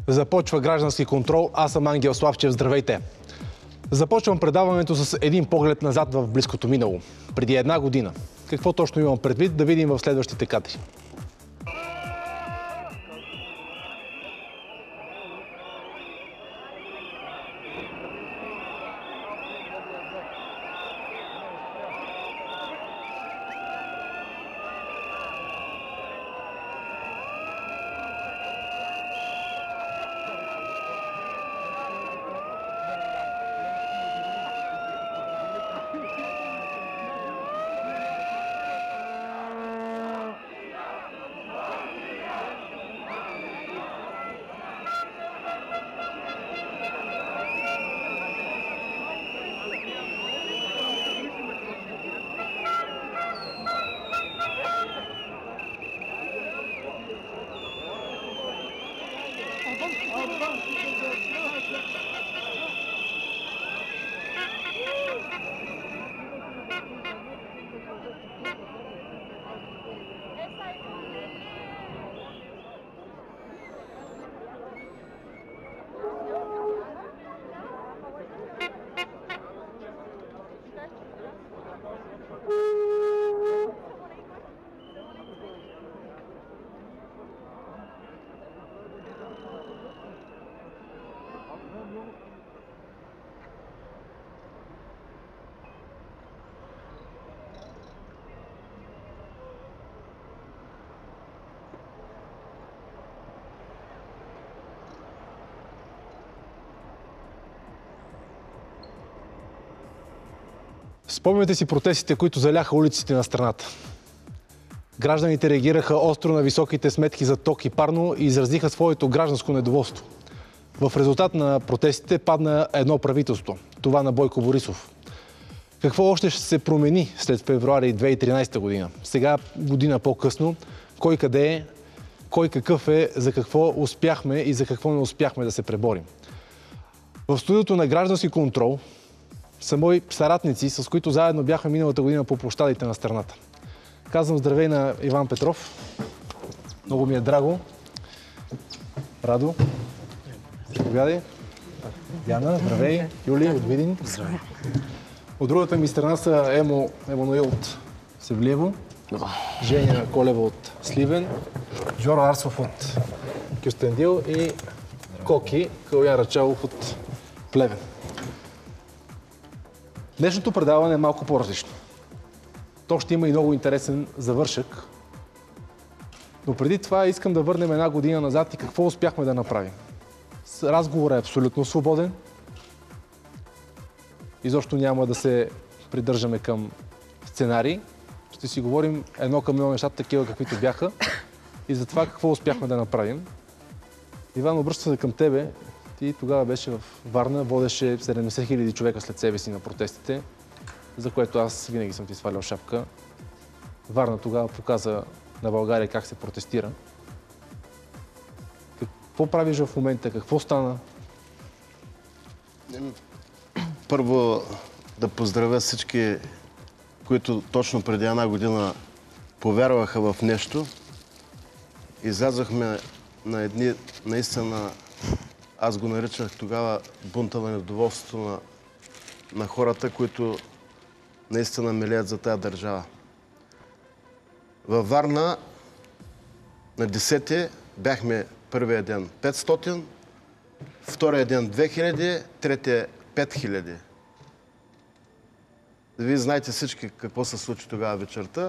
Започва граждански контрол. Аз съм Ангел Славчев. Здравейте! Започвам предаването с един поглед назад в близкото минало. Преди една година. Какво точно имам предвид, да видим в следващите кадри. Спомняте си протестите, които заляха улиците на страната. Гражданите реагираха остро на високите сметки за ток и парно и изразиха своето гражданско недоволство. В резултат на протестите падна едно правителство, това на Бойко Борисов. Какво още ще се промени след февруари 2013 година? Сега, година по-късно, кой къде е, кой какъв е, за какво успяхме и за какво не успяхме да се преборим. В студиото на Граждански контрол са мои съратници, с които заедно бяхме миналата година по площадите на страната. Казвам здравей на Иван Петров. Много ми е драго. Радо. Заповядай. Диана, здравей. Юли от Видин. Здравей. От другата ми страна са Емануил от Севлиево, Женя Колева от Сливен, Жоро Арсов от Кюстендил и Коки Калуян Рачалов от Плевен. Днешното предаване е малко по-различно. То ще има и много интересен завършък. Но преди това искам да върнем една година назад и какво успяхме да направим. Разговорът е абсолютно свободен. Изобщо няма да се придържаме към сценарии. Ще си говорим едно към едно нещата, такива каквито бяха. И за това какво успяхме да направим. Иван, обръщам се към тебе. Ти тогава беше в Варна, водеше 70 000 човека след себе си на протестите, за което аз винаги съм ти свалял шапка. Варна тогава показа на България как се протестира. Какво правиш в момента? Какво стана? Първо да поздравя всички, които точно преди една година повярваха в нещо. Излязохме на едни наистина, аз го наричах тогава бунта на недоволството на хората, които наистина милеят за тая държава. Във Варна на 10-ти бяхме първия ден 500, втория ден 2000, третия 5000. Вие знаете всички какво се случи тогава вечерта.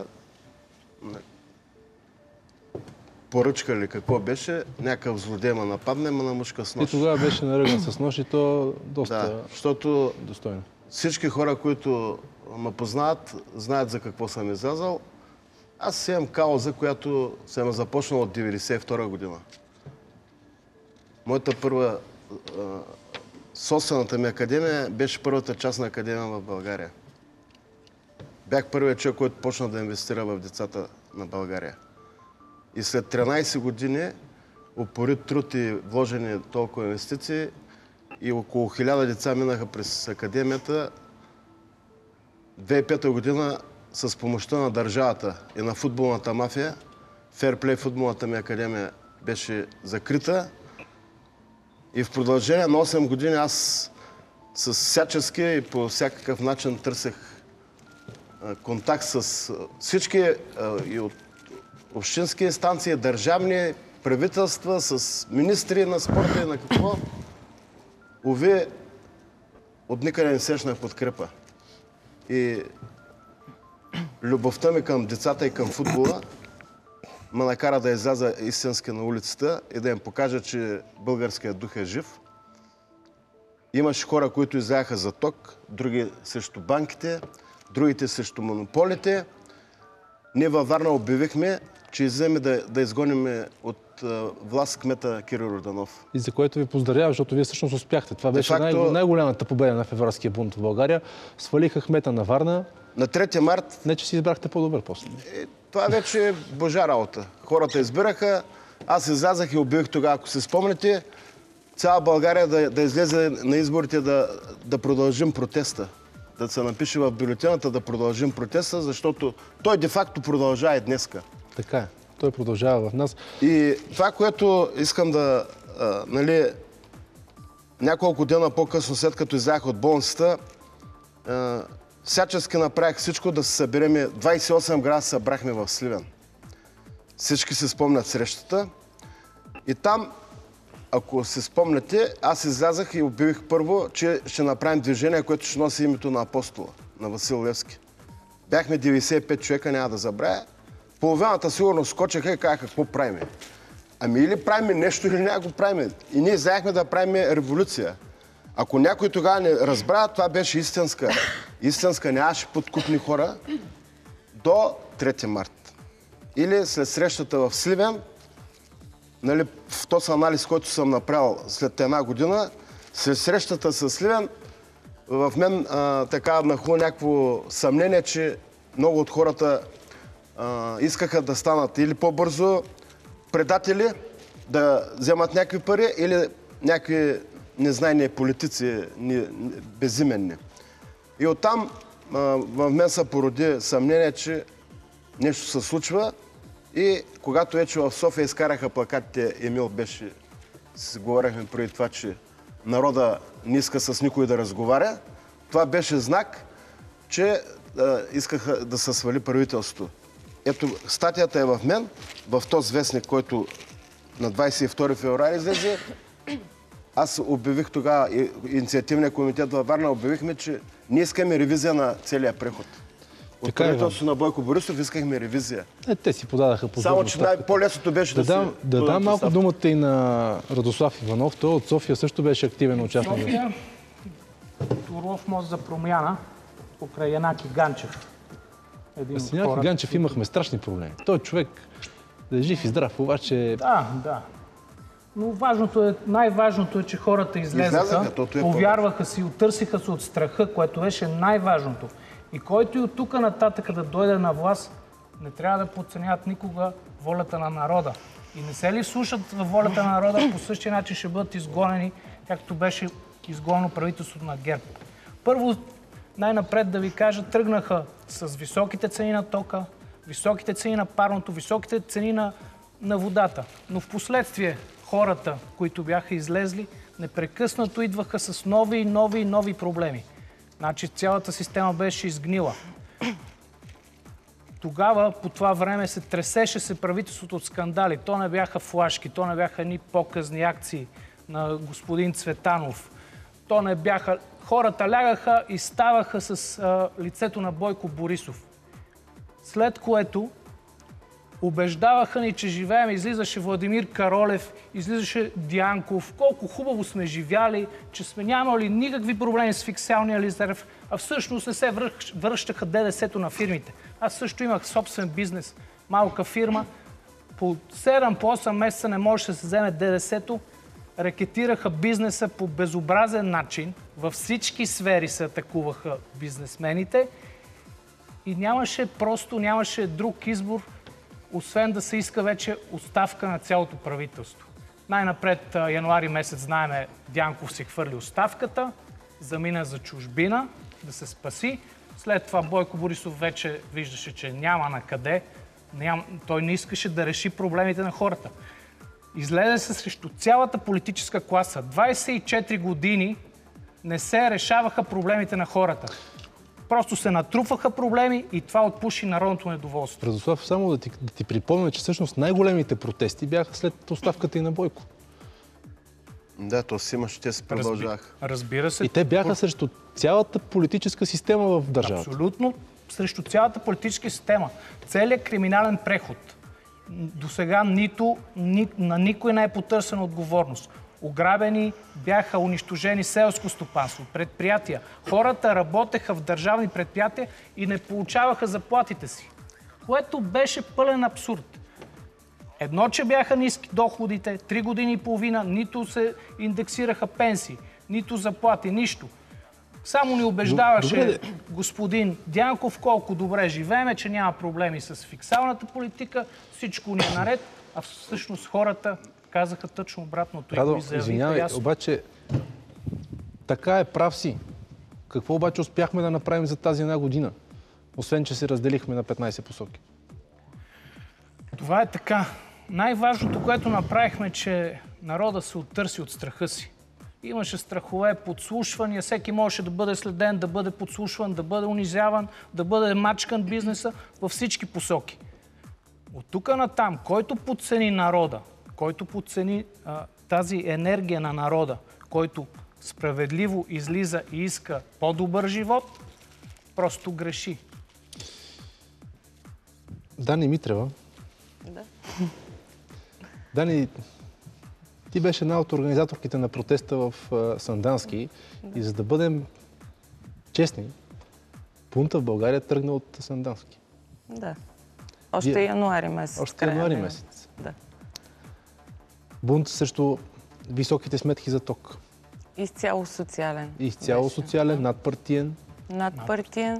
Поръчка ли какво беше, някакъв злодей ме нападне, ме намушка с нож. И тогава беше наръган с нож и то доста защото достойно. Всички хора, които ме познават, знаят за какво съм излязал. Аз имам кауза, която съм започнал от 1992 година. Моята първа, собствената ми академия беше първата частна академия в България. Бях първият човек, който почна да инвестира в децата на България. И след 13 години упорит труд и вложени толкова инвестиции и около 1000 деца минаха през академията. 2005 година с помощта на държавата и на футболната мафия, Ферплей футболната ми академия беше закрита И в продължение на 8 години аз с всячески и по всякакъв начин търсех контакт с всички и от общински инстанции, държавни правителства, с министри на спорта и на какво. Уви, от никъде не срещнах подкрепа. И любовта ми към децата и към футбола ме накара да изляза истински на улицата и да им покажа, че българският дух е жив. Имаше хора, които изляха за ток, други срещу банките, другите срещу монополите. Ние във Варна обявихме, че излеме да изгоним от власт кмета Кирил Йорданов. И за което ви поздравявам, защото вие всъщност успяхте. Това беше най-голямата победа на февруарския бунт в България. Свалиха кмета на Варна. На 3 март... Не, че си избрахте по-добър после. Това вече е божа работа. Хората избираха. Аз излязах и обявих тогава, ако се спомняте, цяла България да излезе на изборите да продължим протеста. Да се напише в бюлетината да продължим протеста, защото той де-факто продължава и днеска. Така е. Той продължава в нас. И това, което искам да... няколко дена по-късно, след като излязах от болницата, всячески направих всичко да се съберем. 28 града събрахме в Сливен. Всички си спомнят срещата. И там, ако се спомняте, аз излязах и обявих първо, че ще направим движение, което ще носи името на апостола, на Васил Левски. Бяхме 95 човека, няма да забравя. Половината сигурно скочаха и казаха, какво правим? Ами или правим нещо, или няма го правим. И ние заехме да правим революция. Ако някой тогава не разбра, това беше истинска. Истинска, нямаше подкупни хора до 3 март. Или след срещата в Сливен, в този анализ, който съм направил след 1 година, след срещата с Сливен, в мен така нахлу някакво съмнение, че много от хората искаха да станат или по-бързо предатели, да вземат някакви пари, или някакви незнайни политици, безименни. И оттам в мен се породи съмнение, че нещо се случва. И когато вече в София изкараха плакатите, Емил беше, си говорихме преди това, че народа не иска с никой да разговаря, това беше знак, че искаха да се свали правителството. Ето, статията е в мен, в този вестник, който на 22 февруари излезе. Аз обявих тогава, инициативния комитет във Варна, обявихме, че ние искаме ревизия на целия преход. От правителството на Бойко Борисов искахме ревизия. Те си подадаха по само, че по-лесното беше да дам малко думата и на Радослав Иванов. Той от София също беше активен участник. София, Орлов мост за промяна, покрай Янаки Ганчев. С Янаки Ганчев имахме страшни проблеми. Той човек да е жив и здрав, обаче... Да. Но най-важното е, че хората излезаха, повярваха си, оттърсиха се от страха, което беше най-важното. И който и от тук нататък да дойде на власт, не трябва да подценяват никога волята на народа. И не се ли слушат във волята на народа, по същия начин ще бъдат изгонени, както беше изгонено правителството на ГЕРБ. Първо, най-напред да ви кажа, тръгнаха с високите цени на тока, високите цени на парното, високите цени на водата. Но в последствие хората, които бяха излезли, непрекъснато идваха с нови проблеми. Значи цялата система беше изгнила. Тогава, по това време, се тресеше правителството от скандали. То не бяха флашки, то не бяха ни показни акции на господин Цветанов. То не бяха... Хората лягаха и ставаха с лицето на Бойко Борисов. След което убеждаваха ни, че живеем. Излизаше Владимир Каролев, излизаше Дянков. Колко хубаво сме живяли, че сме нямали никакви проблеми с фискалния резерв, а всъщност не се връщаха ДДС-то на фирмите. Аз също имах собствен бизнес, малка фирма. По 7-8 месеца не можеше да се вземе ДДС-то. Рекетираха бизнеса по безобразен начин. Във всички сфери се атакуваха бизнесмените. И нямаше друг избор, освен да се иска вече оставка на цялото правителство. Най-напред януари месец, знаеме, Дянков си хвърли оставката, замина за чужбина, да се спаси. След това Бойко Борисов вече виждаше, че няма на къде. Той не искаше да реши проблемите на хората. Излезе се срещу цялата политическа класа. 24 години не се решаваха проблемите на хората. Просто се натрупваха проблеми и това отпуши народното недоволство. Радослав, само да ти припомня, че всъщност най-големите протести бяха след оставката и на Бойко. Да, то си имаше, те се продължаха. Разбира се. И те бяха срещу цялата политическа система в държавата. Абсолютно срещу цялата политическа система. Целият криминален преход. До сега на никой не е потърсена отговорност. Ограбени, бяха унищожени селско стопанство, предприятия. Хората работеха в държавни предприятия и не получаваха заплатите си. Което беше пълен абсурд. Едно, че бяха ниски доходите, 3 години и половина, нито се индексираха пенсии, нито заплати, нищо. Само ни убеждаваше господин Дянков колко добре живееме, че няма проблеми с фискалната политика, всичко ни е наред, а всъщност хората казаха точно обратното. Радо, извинявай, обаче така е, прав си. Какво обаче успяхме да направим за тази една година? Освен, че се разделихме на 15 посоки. Това е така. Най-важното, което направихме, че народа се оттърси от страха си. Имаше страхове, подслушвания, всеки можеше да бъде следен, да бъде подслушван, да бъде унизяван, да бъде мачкан бизнеса във всички посоки. От тук натам, който подцени народа, който подцени тази енергия на народа, който справедливо излиза и иска по-добър живот, просто греши. Дани Митрева. Да. Дани, ти беше една от организаторките на протеста в Сандански. И за да бъдем честни, бунта в България тръгна от Сандански. Да. Още януари месец. Още януари месец. Да. Бунт срещу високите сметки за ток. Изцяло социален. Изцяло социален, надпартиен. Надпартиен.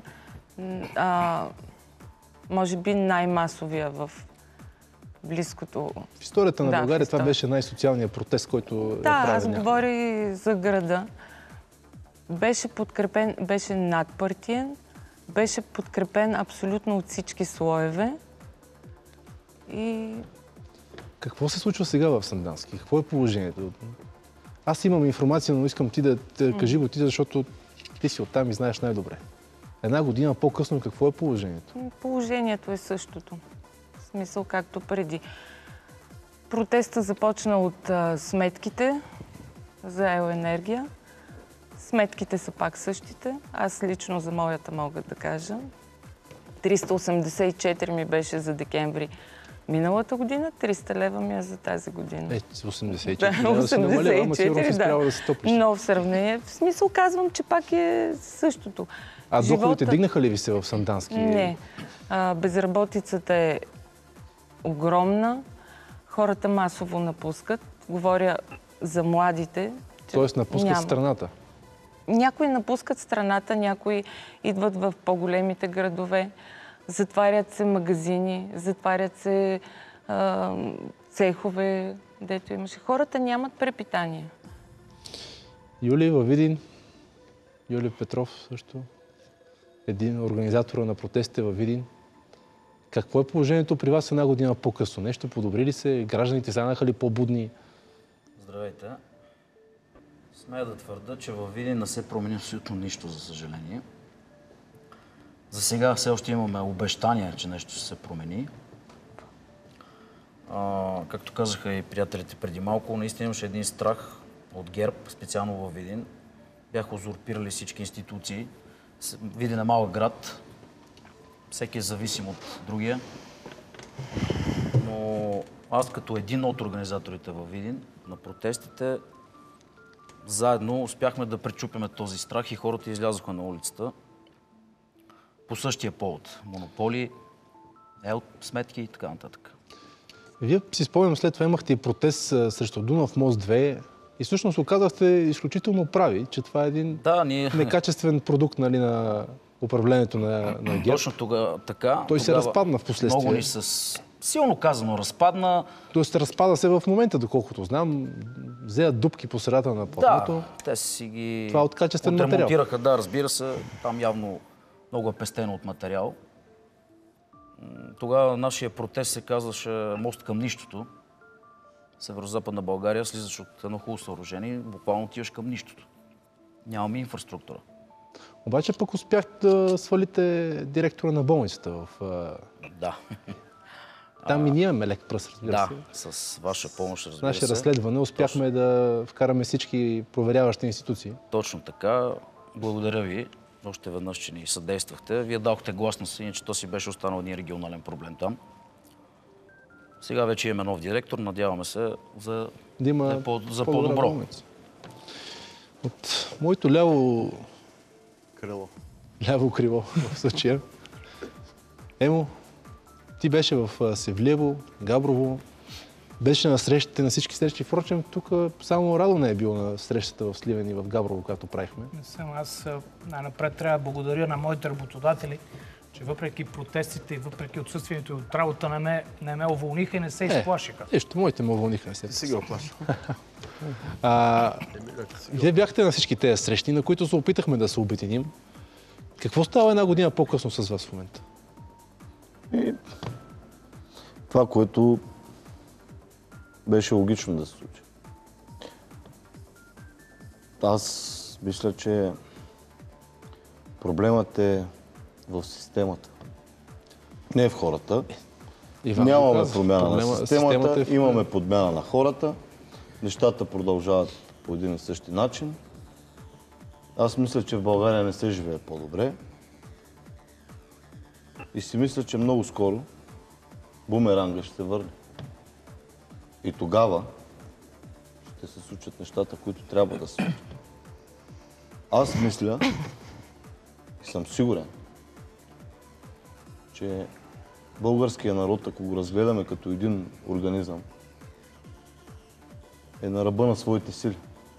Може би най-масовия в близкото... В историята на България това беше най-социалният протест, който е правил аз говоря и за града. Беше подкрепен, беше надпартиен, беше подкрепен абсолютно от всички слоеве. И... Какво се случва сега в Сандански? Какво е положението? Аз имам информация, но искам ти да кажи го ти, защото ти си оттам и знаеш най-добре. Една година по-късно какво е положението? Положението е същото. В смисъл както преди. Протестът започна от сметките за електроенергия. Сметките са пак същите. Аз лично за моята мога да кажа. 384 ми беше за декември миналата година, 300 лева ми е за тази година. 84 лева да се намалява, ама сигурно си трябва да се топлиш. Но в сравнение, в смисъл казвам, че пак е същото. А доходите дигнаха ли ви се в Сандански? Не. Безработицата е огромна. Хората масово напускат. Говоря за младите. Тоест напускат страната? Някои напускат страната, някои идват в по-големите градове. Затварят се магазини, затварят се цехове, дето имаше. Хората нямат препитание. Юли във Видин, Юли Петров също, един организатор на протестите във Видин. Какво е положението при вас една година по-късно? Нещо подобри ли се? Гражданите станаха ли по-будни? Здравейте. Смея да твърда, че във Видин не се промени абсолютно нищо, за съжаление. За сега все още имаме обещания, че нещо ще се промени. Както казаха и приятелите преди малко, наистина имаше един страх от ГЕРБ, специално във Видин. Бяха узурпирали всички институции. Видин е малък град. Всеки е зависим от другия. Но аз като един от организаторите във Видин на протестите, заедно успяхме да пречупиме този страх и хората излязоха на улицата по същия повод. Монополи, сметки и така нататък. Вие си спомням, след това имахте и протест срещу Дунав мост 2 и всъщност оказахте изключително прави, че това е един некачествен продукт, нали, на управлението на ГЕРБ. Точно тогава така. Той се разпадна в последствие. Много ни силно казано разпадна. Тоест разпада се в момента, доколкото знам. Взеят дупки по средата на платното. Да, те си ги това от качествен материал. Отремонтираха, да, разбира се. Там явно много е пестено от материал. Тогава нашия протест се казваше мост към нищото. Северо-западна България слизаш от едно хубаво съоръжение и буквално отиваш към нищото. Нямаме инфраструктура. Обаче пък успяхте да свалите директора на болницата в... Да. Там и ние имаме лек пръст, разбира Да, се. с ваша помощ, С разбира наше се. разследване успяхме да вкараме всички проверяващи институции. Точно така. Благодаря ви още веднъж, че ни съдействахте. Вие дадохте гласност, иначе то си беше останал един регионален проблем там. Сега вече имаме нов директор, надяваме се за, Да има за по-добра по-добро. болница. От моето ляво крило в случая. Емо, ти беше в Севлиево, Габрово, беше на срещите, на всички срещи. Впрочем, тук само Радо не е бил на срещата в Сливен и в Габрово, която правихме. Не съм. Аз най-напред трябва да благодаря на моите работодатели, че въпреки протестите и въпреки отсъствието от работа не ме уволниха и не се изплашиха. Нищо, моите ме уволниха. Не се Си ги оплаша. Вие бяхте на всички тези срещи, на които се опитахме да се обединим. Какво става една година по-късно с вас в момента? Това, което беше логично да се случи. Аз мисля, че проблемът е в системата. Не в хората. Нямаме промяна на системата, имаме подмяна на хората. Нещата продължават по един и същи начин. Аз мисля, че в България не се живее по-добре. И си мисля, че много скоро бумеранга ще се върне. И тогава ще се случат нещата, които трябва да се случат. Аз мисля и съм сигурен, че българския народ, ако го разгледаме като един организъм, е на ръба на своите сили.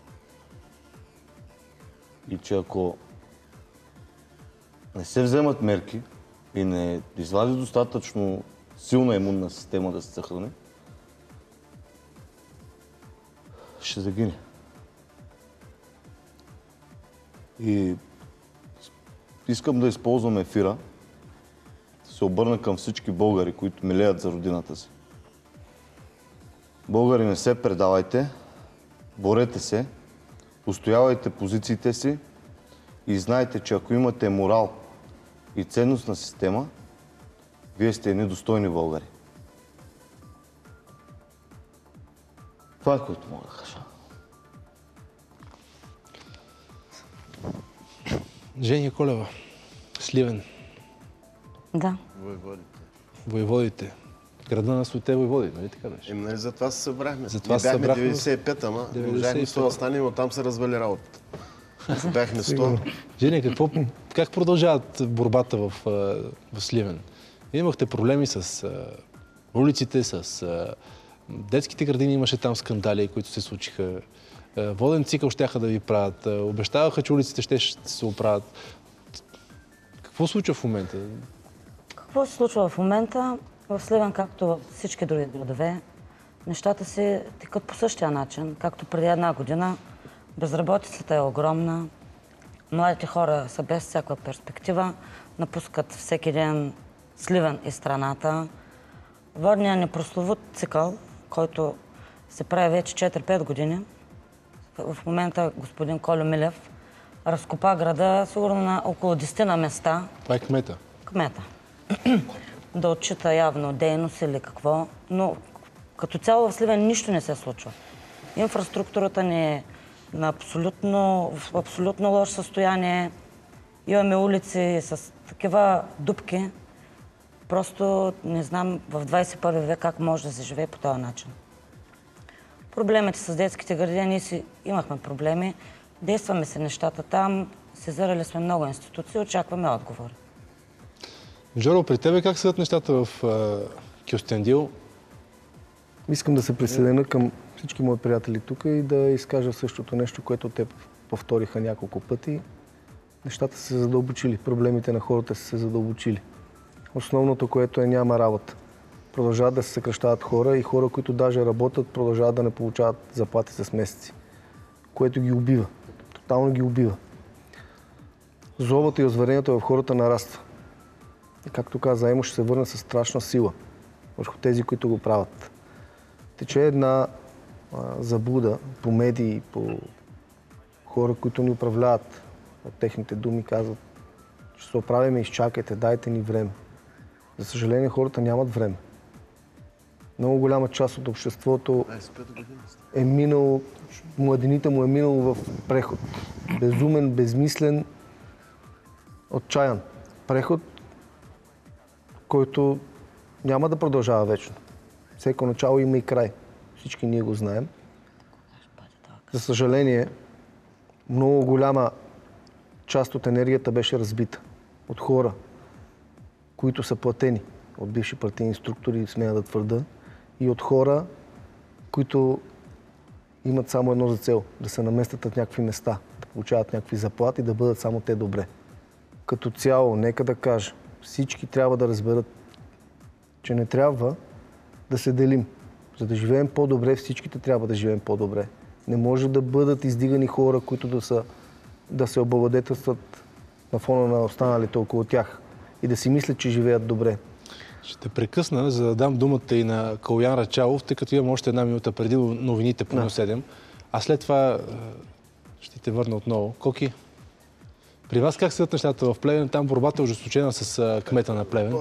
И че ако не се вземат мерки и не извади достатъчно силна имунна система да се съхрани, ще загине. И искам да използвам ефира, да се обърна към всички българи, които милеят за родината си. Българи, не се предавайте, борете се, устоявайте позициите си и знайте, че ако имате морал и ценностна система, вие сте едни достойни българи. Това е, което мога да кажа. Жени Колева, Сливен, Да. Войводите. Града на Свете войводи, нали така беше? Нали за това се събрахме. За това Ние се бяхме събрахме. 95, ама не можахме 100 да станем, оттам се развали работата. Бяхме 100. Жени, как продължават борбата в Сливен? Вие имахте проблеми с улиците, с детските градини, имаше там скандали, които се случиха. Воден цикъл щяха да ви правят. Обещаваха, че улиците ще се оправят. Какво случва в момента? Какво се случва в момента? В Сливен, както във всички други градове, нещата си текат по същия начин. Както преди една година, безработицата е огромна. Младите хора са без всякаква перспектива, напускат всеки ден Сливен и страната. Водният ни прословут цикъл, който се прави вече 4-5 години, в момента господин Колю Милев разкопа града сигурно на около 10 на места. Това е кмета. Кмета. Да отчита явно дейност или какво, но като цяло в Сливен нищо не се случва. Инфраструктурата ни е на в абсолютно лошо състояние. Имаме улици с такива дупки. Просто не знам в 21 век как може да се живее по този начин. Проблемите с детските градини, ние си имахме проблеми. Действаме се нещата там, сезирали сме много институции, очакваме отговори. Жоро, при тебе как седат нещата в Кюстендил? Искам да се присъединя към всички мои приятели тук и да изкажа същото нещо, което те повториха няколко пъти. Нещата са се задълбочили, проблемите на хората са се задълбочили. Основното, което е, няма работа. Продължават да се съкращават хора и хора, които даже работят, продължават да не получават заплати с месеци, което ги убива. Тотално ги убива. Злобата и озверението в хората нараства. И както каза Емо, ще се върне със страшна сила върху тези, които го правят. Тече една заблуда по медии, по хора, които ни управляват. От техните думи казват, ще се оправим, изчакайте, дайте ни време. За съжаление, хората нямат време. Много голяма част от обществото е минало, младените му е минало в преход. Безумен, безмислен, отчаян. Преход, който няма да продължава вечно. Всеко начало има и край. Всички ние го знаем. За съжаление, много голяма част от енергията беше разбита от хора, които са платени от бивши партийни структури, смея да твърда, и от хора, които имат само едно за цел – да се наместят в някакви места, да получават някакви заплати, да бъдат само те добре. Като цяло, нека да кажа, всички трябва да разберат, че не трябва да се делим. За да живеем по-добре, всичките трябва да живеем по-добре. Не може да бъдат издигани хора, които да се облагодетелстват на фона на останалите около тях и да си мислят, че живеят добре. Ще прекъсна, за да дам думата и на Калоян Рачалов, тъй като имам още една минута преди новините по 7. А след това ще те върна отново. Коки, при вас как стоят нещата в Плевен? Там борбата е ожесточена с кмета на Плевен.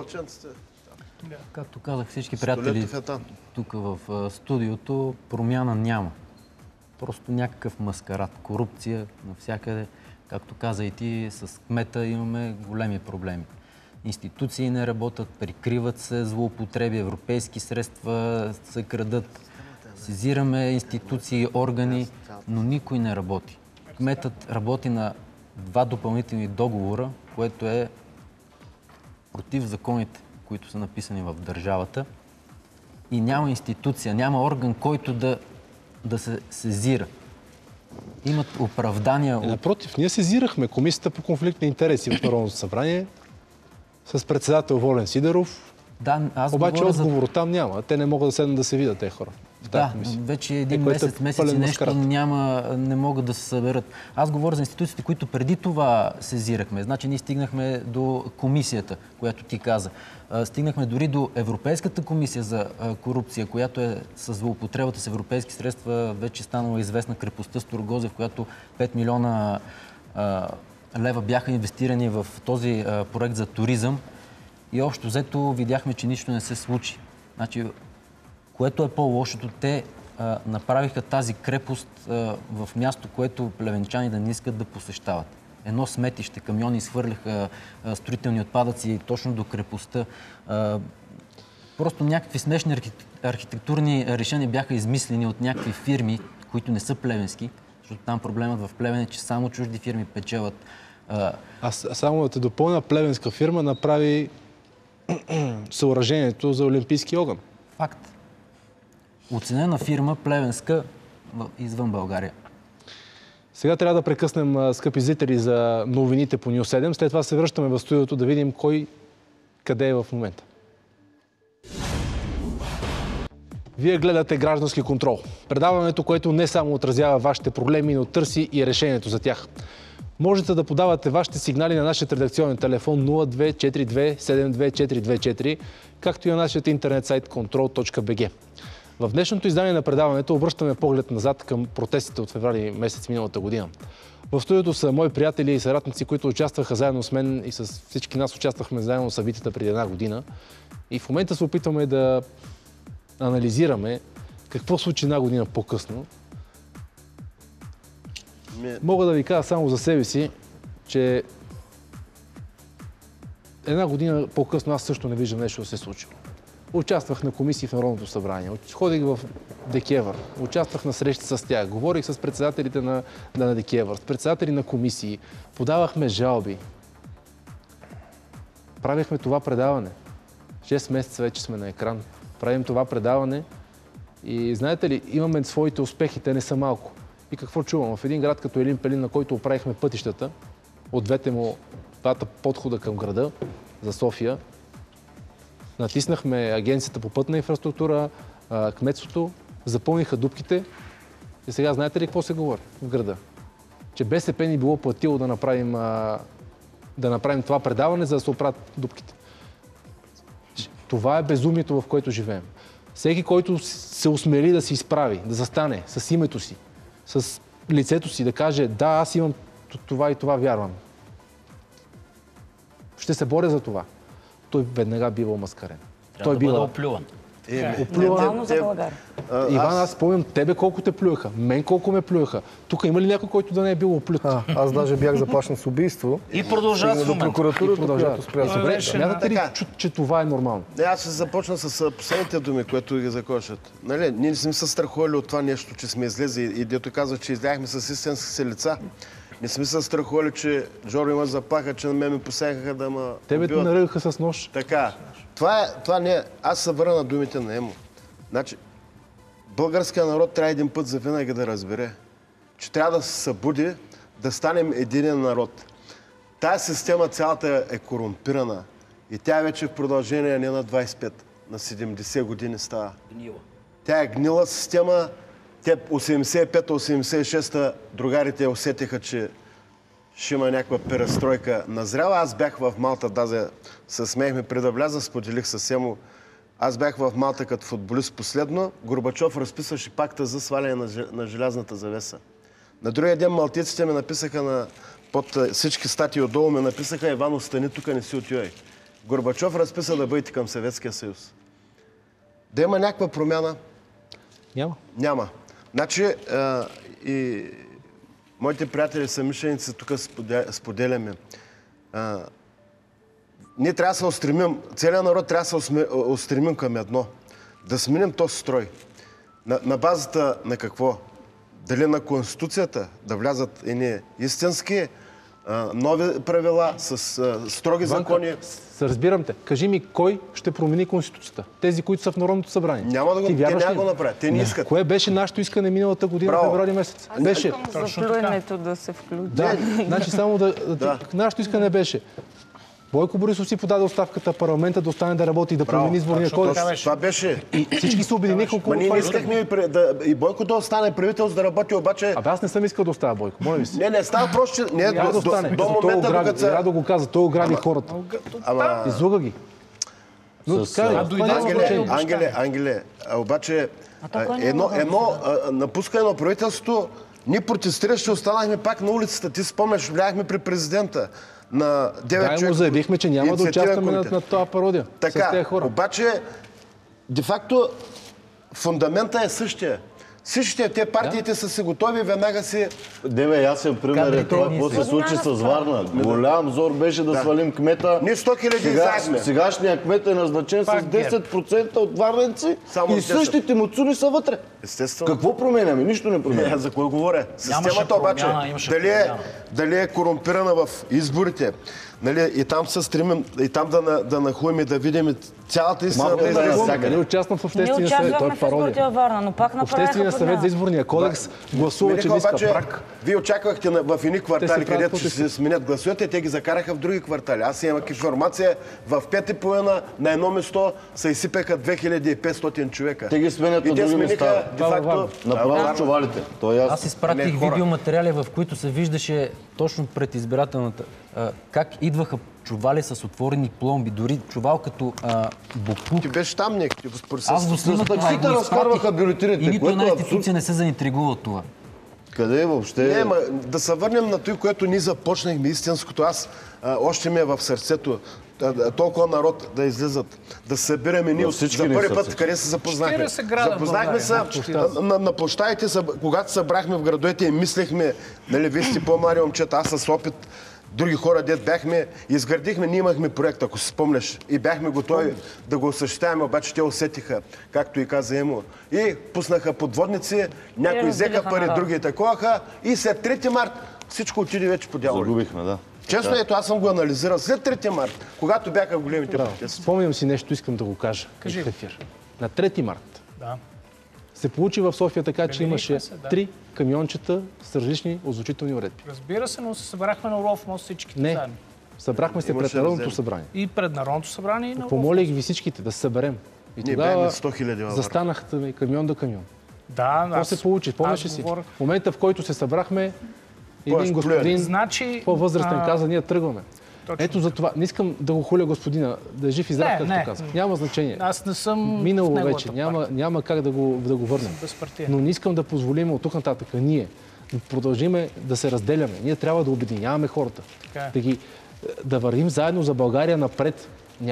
Както казах, всички приятели тук в студиото, промяна няма. Просто някакъв маскарад, корупция навсякъде. Както каза и ти, с кмета имаме големи проблеми. Институции не работят, прикриват се злоупотреби, европейски средства се крадат. Сезираме институции, органи, но никой не работи. Кметът работи на 2 допълнителни договора, което е против законите, които са написани в държавата. И няма институция, няма орган, който да се сезира. Имат оправдания. Напротив, ние сезирахме Комисията по конфликт на интереси в Народното събрание с председател Волен Сидеров. Да, обаче отговор там няма. Те не могат да седнат да се видят тези хора. Да, вече един месец и нещо не могат да се съберат. Аз говоря за институциите, които преди това сезирахме. Значи ние стигнахме до комисията, която ти каза. Стигнахме дори до Европейската комисия за корупция, която е с злоупотребата с европейски средства. Вече станала известна крепостта Сторгозе, в която 5 милиона лева бяха инвестирани в този проект за туризъм. И общо взето видяхме, че нищо не се случи. Значи, което е по-лошото, те направиха тази крепост в място, което плевенчани да не искат да посещават. Едно сметище, камиони свърляха строителни отпадъци точно до крепостта. Просто някакви смешни архитектурни решения бяха измислени от някакви фирми, които не са плевенски, защото там проблемът в Плевен е, че само чужди фирми печелят. Само да те допълня, плевенска фирма направи съоръжението за олимпийски огън. Факт. Оценена фирма, плевенска, извън България. Сега трябва да прекъснем, скъпи зрители, за новините по Нюс 7. След това се връщаме в студиото да видим кой къде е в момента. Вие гледате Граждански контрол. Предаването, което не само отразява вашите проблеми, но търси и решението за тях. Можете да подавате вашите сигнали на нашия редакционен телефон 0242-72424, както и на нашия интернет сайт control.bg. В днешното издание на предаването обръщаме поглед назад към протестите от феврали месец миналата година. В студиото са мои приятели и съратници, които участваха заедно с мен и с всички нас участвахме заедно в събитията преди една година. И в момента се опитваме да анализираме какво случи една година по-късно. Мога да ви кажа само за себе си, че една година по-късно аз също не виждам нещо да се случи. Участвах на комисии в Народното събрание, ходих в ДКЕВР, участвах на срещи с тях, говорих с председателите на ДКЕВР, с председатели на комисии, подавахме жалби. Правихме това предаване. 6 месеца вече сме на екран. Правим това предаване и знаете ли, имаме своите успехи, те не са малко. И какво чувам? В един град като Елин Пелин, на който оправихме пътищата, от двата подхода към града за София, натиснахме Агенцията по пътна инфраструктура, кметството, запълниха дупките и сега знаете ли какво се говори в града? Че БСП ни било платило да направим това предаване, за да се оправят дупките. Това е безумието, в което живеем. Всеки, който се осмели да се изправи, да застане с името си, с лицето си, да каже, да, аз имам това и това, вярвам. Ще се боря за това. Той веднага бива омаскарен. Той бива оплюван. Нормално за България. Иван, аз спомням тебе колко те плюеха, мен колко ме плюеха. Тук има ли някой, който да не е бил оплют? Аз даже бях заплашен с убийство. И продължава с до прокуратурата, която спря. Добре, смятате ли, че това е нормално? Аз ще започна с последните думи, които ги закошат. Нали, ние не сме се страхували от това нещо, че сме излезли и дето казва, че изляхме с истински си лица. Не сме се страхували, че Жоро има заплаха, че на мен ме посягаха да ме убиват. Тебе те наръгаха с нож. Така. Това не е. Аз се върна на думите на Емо. Значи, българският народ трябва един път за винаги да разбере, че трябва да се събуди, да станем единен народ. Тая система цялата е корумпирана и тя вече в продължение не на 25, на 70 години става. Гнила. Тя е гнила система. Те 85-86 другарите усетиха, че ще има някаква перестройка назряла. Аз бях в Малта, даже се смеехме преди да вляза, споделих със Емо. Аз бях в Малта като футболист последно. Горбачов разписваше пакта за сваляне на желязната завеса. На другия ден малтийците ме написаха под всички статии отдолу ме написаха: Иван, остани тук, не си отивай. Горбачов разписа да бъдете към Съветския съюз. Да има някаква промяна? Няма. Значи и моите приятели съмишленици тук споделяме. Ние трябва да се устремим, целият народ трябва да се устремим към едно. Да сменим този строй. На базата на какво? Дали на Конституцията да влязат едни истински нови правила с строги закони. Разбирам те. Кажи ми, кой ще промени Конституцията? Тези, които са в Народното събрание. Те няма го направят. Те не искат. Кое беше нашето искане миналата година, февруари месец? Беше. За плюенето да се включи. Да, значи само нашето искане беше Бойко Борисов си подаде оставката, парламента да остане да работи и да промени изборния кодекс. Това беше. И всички се обединиха около това. Ние не искахме и Бойко да остане правителство да работи, обаче... Абе аз не съм искал да остава Бойко, моля ви си. Не става просто, че... До момента, докато... Радо го каза, той ограби хората. Излуга ги. Ангеле, обаче напускане на правителството, ние протестиращи останахме пак на улицата. Ти спомняш, вляхме при президента. На 9 човека. Му заявихме, че няма да участваме на това пародия. Така, обаче, де-факто, фундамента е същия. Всичките те партиите са си готови, веднага си... Деве, ясен пример е това, какво се случи с Варна. Голям зор беше да свалим кмета. Ние 100 000 изяхме. Сегашният кмет е назначен с 10% от варненци и същите муцуни са вътре. Естествено. Какво променяме? Нищо не променяме. За кой говоря? Системата обаче, дали е корумпирана в изборите, нали, и там се стремим, и там да нахуем и да видим цялата истина. Не участвам в Обществения съвет, той е пародия. Обществения съвет за изборния кодекс гласува, че не иска брак. Вие очаквахте в едни квартали, където ще се сменят гласовете, те ги закараха в други квартали. Аз имах информация, в 5:30 на едно место се изсипеха 2500 човека. Те ги сменят на други места. Направо чувалите. Аз изпратих видеоматериали, в които се виждаше точно пред избирателната как идваха чували с отворени пломби, дори чувал като боклук. Ти беше там някакви. Аз го снимах това и го изпратих. И нито една институция не се заинтригува от това. Къде е въобще? Не, да се върнем на това, което ние започнахме истинското. Аз още ми е в сърцето. Толкова народ да излизат, да се събираме ние за първи път, къде се запознахме. Запознахме се на площадите, когато събрахме в градовете и мислехме, нали, вие сте по-млади момчета, аз с опит, други хора, дет бяхме, изградихме, ние имахме проект, ако си спомняш, и бяхме готови да го осъществяваме, обаче те усетиха, както и каза Емо, и пуснаха подводници, някои взеха пари, други таковаха, и след 3 март всичко отиде вече по дяволи. Загубихме, да. Честно, ето, аз съм го анализирал след 3 март, когато бяха големите протести. Спомням си нещо, искам да го кажа. Кажи. На 3 март се получи в София така, че имаше 3 камиончета с различни озвучителни уредби. Разбира се, но се събрахме на Орлов мост всичките заедно. Събрахме се пред Народното събрание. И пред Народното събрание и на Орлов. Помолих ви всичките да се съберем. И тогава застанахте камион до камион. Да, какво се получи? Помниш ли си? В момента, в който се събрахме, един господин по-възрастен каза, ние тръгваме. Ето за това. Не искам да го хуля господина, да е жив и здрав, както казах. Няма значение. Аз не съм минало вече. Няма как да го върнем. Но не искам да позволим от тук нататък ние да продължиме да се разделяме. Ние трябва да обединяваме хората. Да вървим заедно за България напред.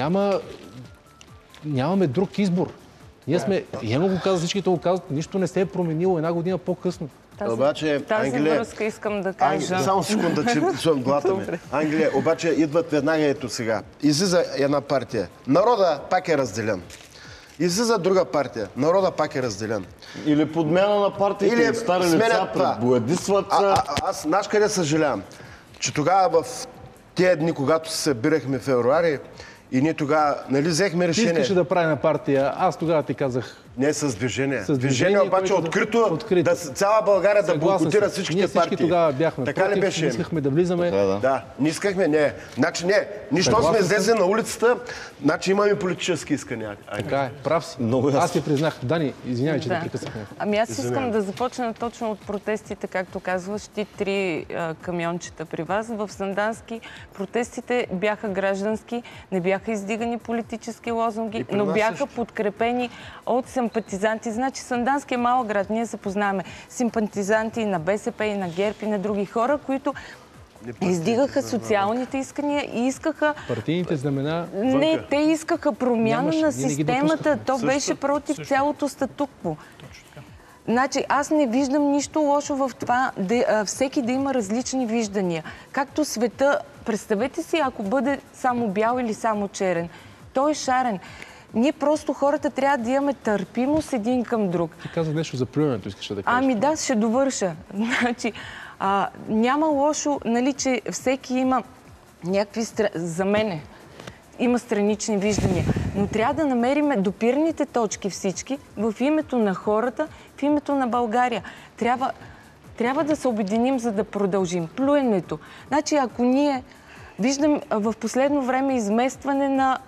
Нямаме друг избор. Ние сме, Емо го каза, всичките го казват, нищо не се е променило една година по-късно. Тази връзка искам да кажа. Само секунда, че чувам главата ми. Англия, обаче идват веднага ето сега. Излиза една партия. Народа пак е разделен. Излиза друга партия. Народа пак е разделен. Или подмяна на партиите, или стари лица, предбоядисват. Аз знаеш къде съжалявам? Че тогава в тези дни, когато се събирахме в февруари, и ние тогава, нали, взехме решение. Ти искаше да правим партия, аз тогава ти казах. Не с движение. С движение обаче открито, да цяла България да бойкотира всичките партии. Всички тогава бяхме така против, ли беше? Не искахме да влизаме. Да, не искахме, не. Значи не, нищо сме излезли на улицата, значи имаме политически искания. Така е, прав си. Аз ти признах. Дани, извинявай, че те прекъснахме. Ами аз искам да започна точно от протестите, както казваш, ти 3 камиончета при вас. В Сандански протестите бяха граждански, не бяха издигани политически лозунги, но бяха подкрепени от симпатизанти. Значи Сандански е малък град, ние се познаваме. Симпатизанти на БСП и на ГЕРБ и на други хора, които издигаха социалните искания и искаха... Партийните знамена... Не, те искаха промяна на системата. То беше против цялото статукво. Значи аз не виждам нищо лошо в това всеки да има различни виждания. Както света, представете си, ако бъде само бял или само черен. Той е шарен. Ние просто хората трябва да имаме търпимост един към друг. Ти каза нещо за плюенето, искаш да кажеш. Ами да, ще довърша. Значи, няма лошо, нали, че всеки има някакви... За мене има странични виждания. Но трябва да намерим допирните точки всички в името на хората, в името на България. Трябва да се обединим, за да продължим. Плюенето. Значи, ако ние виждам в последно време изместване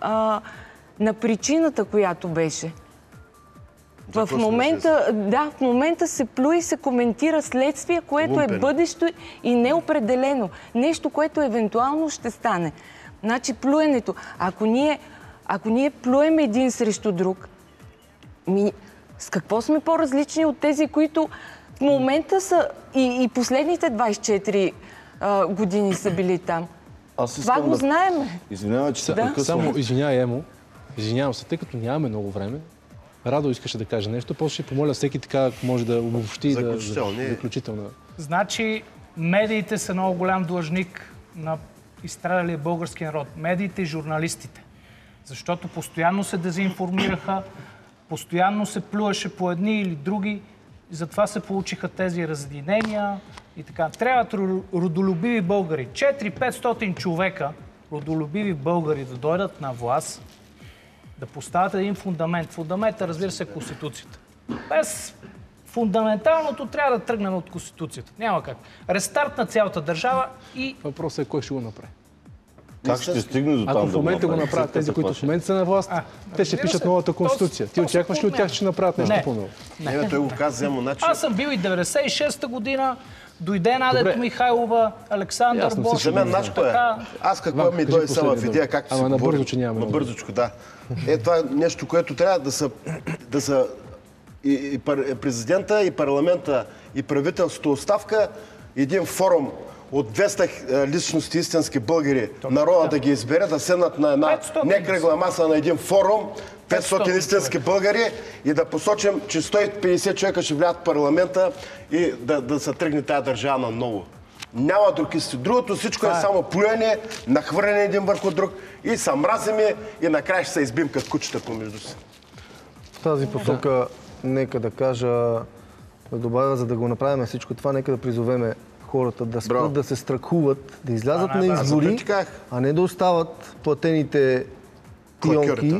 на причината, която беше. В момента се плюи и се коментира следствие, което е бъдещо и неопределено. Нещо, което евентуално ще стане. Значи плюенето. Ако ние плюем един срещу друг, с какво сме по-различни от тези, които в момента са и последните 24 години са били там? Това го знаем. Извинявай, че се прекъсвам. Само извинявай, Емо. Извинявам се, тъй като нямаме много време. Радо искаше да каже нещо, после ще помоля всеки така, ако може да обобщи заключителна. Значи, медиите са много голям длъжник на изстрадалия български народ. Медиите и журналистите. Защото постоянно се дезинформираха, постоянно се плюеше по едни или други, и затова се получиха тези разединения и така. Трябват родолюбиви българи. 400-500 човека, родолюбиви българи, да дойдат на власт, да поставят един фундамент. Фундаментът, разбира се, е Конституцията. Без фундаменталното трябва да тръгнем от Конституцията. Няма как. Рестарт на цялата държава и... Въпросът е кой ще го направи. Как ще стигне до там? Ако в момента го направят тези, които в момента са на власт, те ще пишат новата Конституция. Ти очакваш ли от тях, че ще направят нещо по-ново? Не, той го каза, Аз съм бил и 96-та година, дойде Надето Михайлова, Александър Бошков. За мен, знаеш кое? Аз какво ми дойде само в идея, както си говорим. Набързочко, да. Това е нещо, което трябва да са и президента, и парламента, и правителството оставка, един форум от 200 личности, истински българи, народа да ги избере, да седнат на една некръгла маса на един форум, 500 истински българи и да посочим, че 150 човека ще влязат в парламента и да се тръгне тази държава на ново. Няма друг истин. Другото всичко е само плюене, нахвърляне един върху друг и се мразиме и накрая ще се избим като кучета помежду си. В тази посока, нека да кажа, да добавя, за да го направим всичко това, нека да призовеме хората да спрат да се страхуват, да излязат на избори, а не да остават платените пионки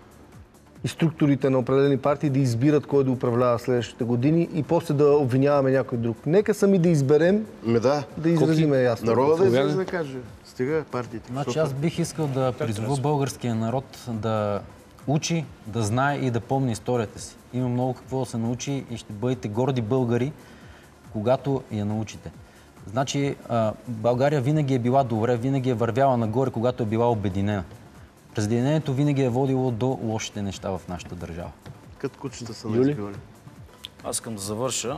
и структурите на определени партии да избират кой да управлява следващите години и после да обвиняваме някой друг. Нека сами да изберем, да изразиме ясно. Народа да излезе да каже. Стига партиите. Значи аз бих искал да призова българския народ да учи, да знае и да помни историята си. Има много какво да се научи и ще бъдете горди българи, когато я научите. Значи България винаги е била добре, винаги е вървяла нагоре, когато е била обединена. Разединението винаги е водило до лошите неща в нашата държава. Като кучета са наизбивали. Аз искам да завърша.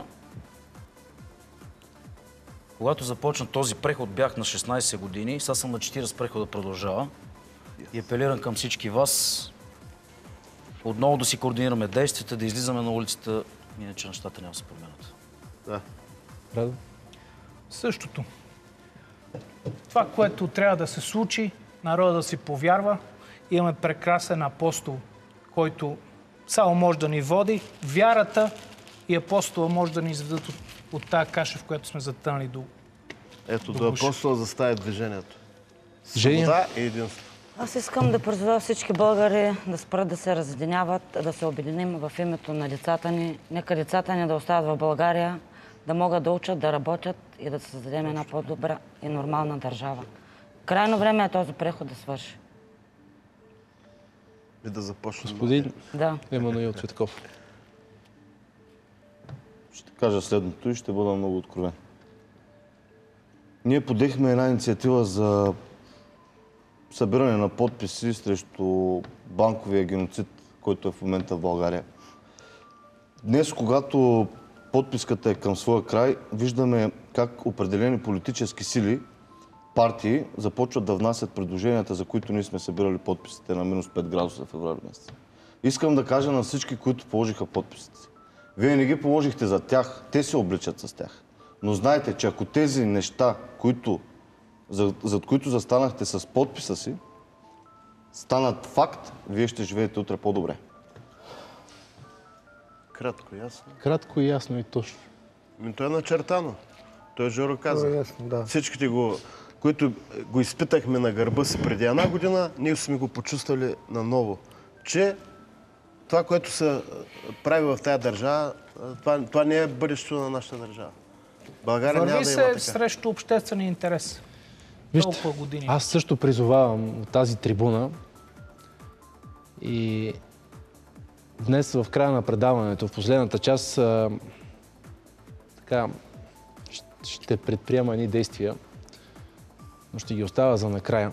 Когато започна този преход, бях на 16 години, сега съм на 40, прехода продължава. И апелирам към всички вас отново да си координираме действията, да излизаме на улицата, иначе нещата няма да се променят. Да. Радо? Същото. Това, което трябва да се случи, народа да си повярва. Имаме прекрасен апостол, който само може да ни води. Вярата и апостола може да ни изведат от тази каша, в която сме затънали до... Ето, до апостола заставя движението. Женя? Свобода и единство. Аз искам да призова всички българи да спрат да се разединяват, да се обединим в името на децата ни. Нека децата ни да остават в България, да могат да учат, да работят и да създадем една по-добра и нормална държава. Крайно време е този преход да свърши. И да започне. Господин Да. Емануил Цветков. Ще кажа следното и ще бъда много откровен. Ние подехме една инициатива за събиране на подписи срещу банковия геноцид, който е в момента в България. Днес, когато подписката е към своя край, виждаме как определени политически сили, партии, започват да внасят предложенията, за които ние сме събирали подписите на минус 5 градуса в февруари месец. Искам да кажа на всички, които положиха подписите си. Вие не ги положихте за тях, те се обличат с тях. Но знайте, че ако тези неща, зад които застанахте с подписа си, станат факт, вие ще живеете утре по-добре. Кратко, ясно. Кратко, ясно и точно. То е начертано. Той Жоро каза. Това е ясно, да. Всичките които го изпитахме на гърба си преди една година, ние сме го почувствали наново. Че това, което се прави в тази държава, това не е бъдещето на нашата държава. България няма да има така. Върви се срещу обществения интерес. Вижте, аз също призовавам от тази трибуна и днес в края на предаването, в последната част, ще предприема едни действия, но ще ги оставя за накрая.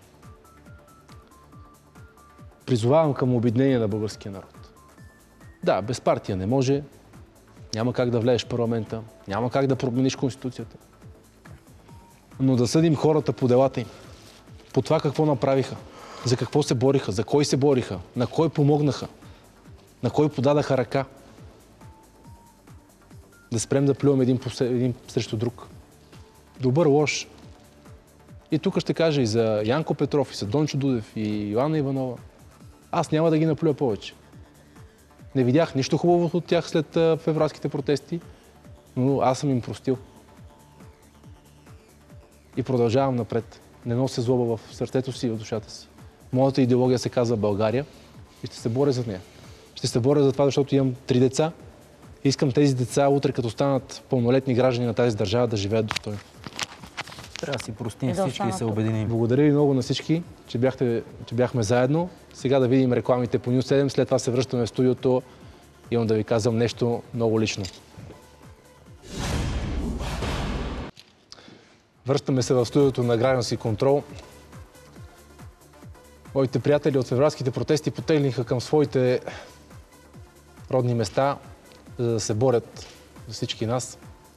Призовавам към обединение на българския народ. Да, без партия не може, няма как да влезеш в парламента, няма как да промениш Конституцията. Но да съдим хората по делата им, по това какво направиха, за какво се бориха, за кой се бориха, на кой помогнаха, на кой подадаха ръка. Да спрем да плюваме един срещу друг. Добър, лош. И тук ще кажа и за Янко Петров, и за Дончо Дудев, и Йоанна Иванова. Аз няма да ги наплюя повече. Не видях нищо хубаво от тях след февралските протести, но аз съм им простил. И продължавам напред. Не нося злоба в сърцето си и в душата си. Моята идеология се казва България и ще се боря за нея. Ще се боря за това, защото имам 3 деца. Искам тези деца утре, като станат пълнолетни граждани на тази държава, да живеят достойно. Трябва да си простим всички и се обединим. Благодаря ви много на всички, че бяхме заедно. Сега да видим рекламите по Нюс 7, след това се връщаме в студиото. Имам да ви казвам нещо много лично. Връщаме се в студиото на Граждански контрол. Моите приятели от февралските протести потегнаха към своите родни места, за да се борят за всички нас.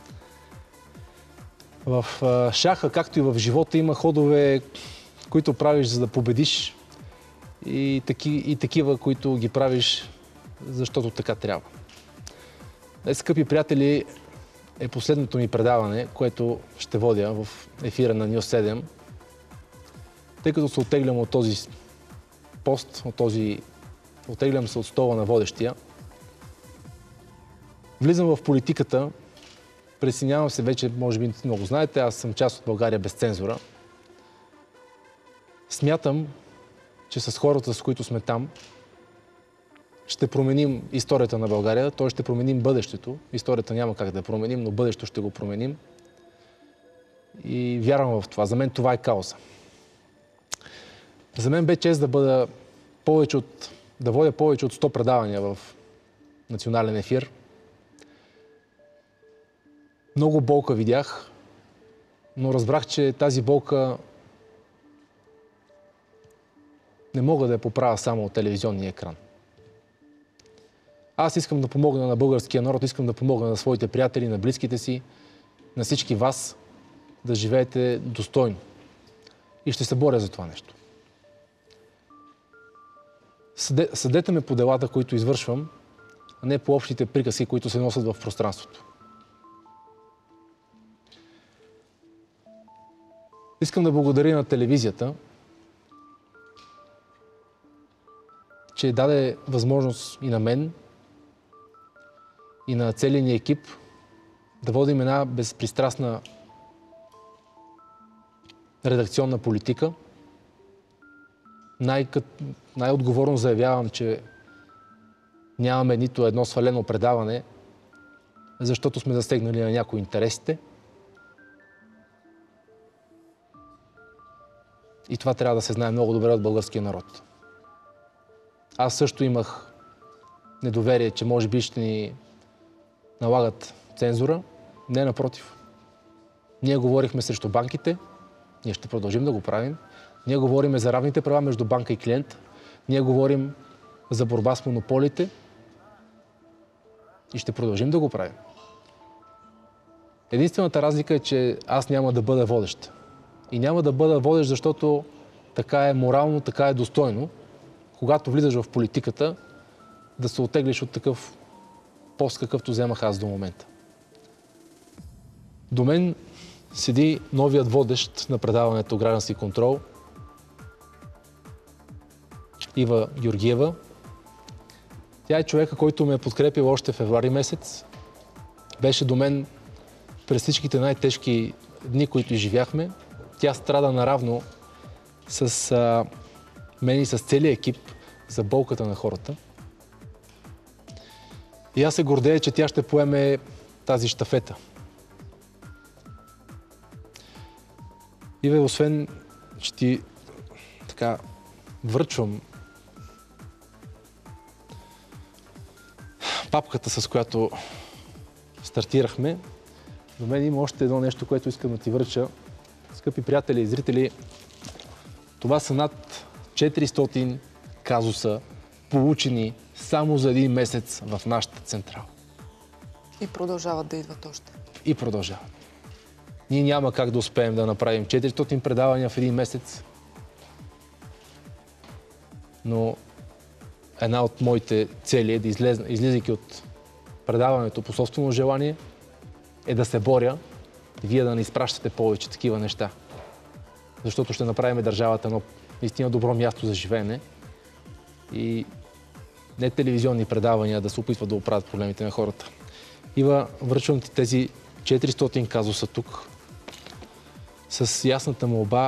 В шаха, както и в живота, има ходове, които правиш, за да победиш, и такива, които ги правиш, защото така трябва. Днес, скъпи приятели, е последното ми предаване, което ще водя в ефира на Нюс 7. Тъй като се оттеглям от този пост, оттеглям се от стола на водещия, влизам в политиката, присъединявам се вече, може би много знаете, аз съм част от България без цензура. Смятам, че с хората, с които сме там, ще променим историята на България, т.е. ще променим бъдещето. Историята няма как да я променим, но бъдещето ще го променим. И вярвам в това. За мен това е кауза. За мен бе чест да водя повече от 100 предавания в национален ефир. Много болка видях, но разбрах, че тази болка не мога да я поправя само от телевизионния екран. Аз искам да помогна на българския народ, искам да помогна на своите приятели, на близките си, на всички вас да живеете достойно. И ще се боря за това нещо. Съдете ме по делата, които извършвам, а не по общите приказки, които се носят в пространството. Искам да благодаря на телевизията, че даде възможност и на мен, и на целия ни екип да водим една безпристрастна редакционна политика. Най-отговорно заявявам, че нямаме нито едно свалено предаване, защото сме засегнали на някои интересите. И това трябва да се знае много добре от българския народ. Аз също имах недоверие, че може би ще ни налагат цензура. Не, напротив. Ние говорихме срещу банките, ние ще продължим да го правим. Ние говорим за равните права между банка и клиент. Ние говорим за борба с монополите и ще продължим да го правим. Единствената разлика е, че аз няма да бъда водещ. И няма да бъда водещ, защото така е морално, така е достойно, когато влизаш в политиката, да се оттеглиш от такъв пост, какъвто вземах аз до момента. До мен седи новият водещ на предаването Граждански контрол, Ива Георгиева. Тя е човека, който ме е подкрепил още в февруари месец. Беше до мен през всичките най-тежки дни, които изживяхме. Тя страда наравно с мен и с целия екип за болката на хората. И аз се гордея, че тя ще поеме тази щафета. Иве, освен, че ти така връчвам папката, с която стартирахме, до мен има още едно нещо, което искам да ти връча. Скъпи приятели и зрители, това са над 400 казуса, получени само за един месец в нашата централа. И продължават да идват още. И продължават. Ние няма как да успеем да направим 400 предавания в един месец, но една от моите цели е да излизайки от предаването по собствено желание, е да се боря и вие да не изпращате повече такива неща. Защото ще направим държавата едно наистина добро място за живеене и не телевизионни предавания да се опитват да оправят проблемите на хората. Ива, връчвам ти тези 400 казуса тук с ясната молба.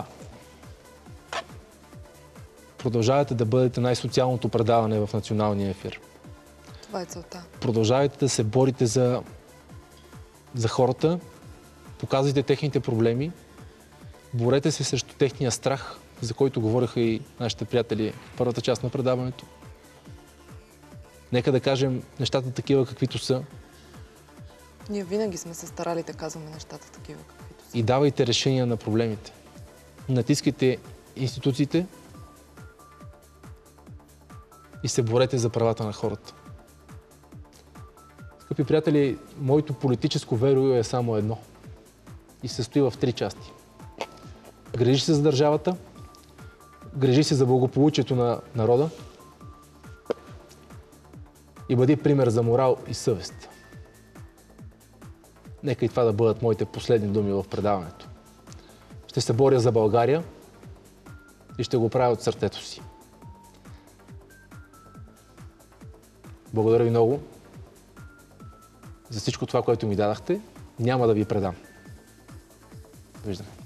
Продължавайте да бъдете най-социалното предаване в националния ефир. Това е целта. Продължавайте да се борите за хората, показвайте техните проблеми, борете се срещу техния страх, за който говориха и нашите приятели в първата част на предаването. Нека да кажем нещата такива, каквито са. Ние винаги сме се старали да казваме нещата такива, каквито са. И давайте решения на проблемите. Натискайте институциите и се борете за правата на хората. Скъпи приятели, моето политическо верую е само едно. И се състои в 3 части. Грижи се за държавата, грижи се за благополучието на народа и бъди пример за морал и съвест. Нека и това да бъдат моите последни думи в предаването. Ще се боря за България и ще го правя от сърцето си. Благодаря ви много за всичко това, което ми дадахте. Няма да ви предам. Виждаме.